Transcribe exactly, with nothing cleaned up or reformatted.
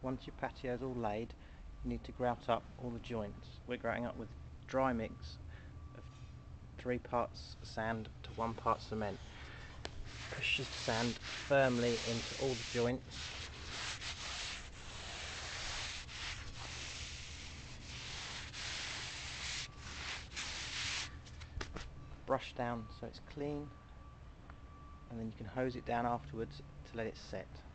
once your patio is all laid, you need to grout up all the joints. We're grouting up with dry mix of three parts sand to one part cement. Push the sand firmly into all the joints. Brush down so it's clean, and then you can hose it down afterwards to let it set.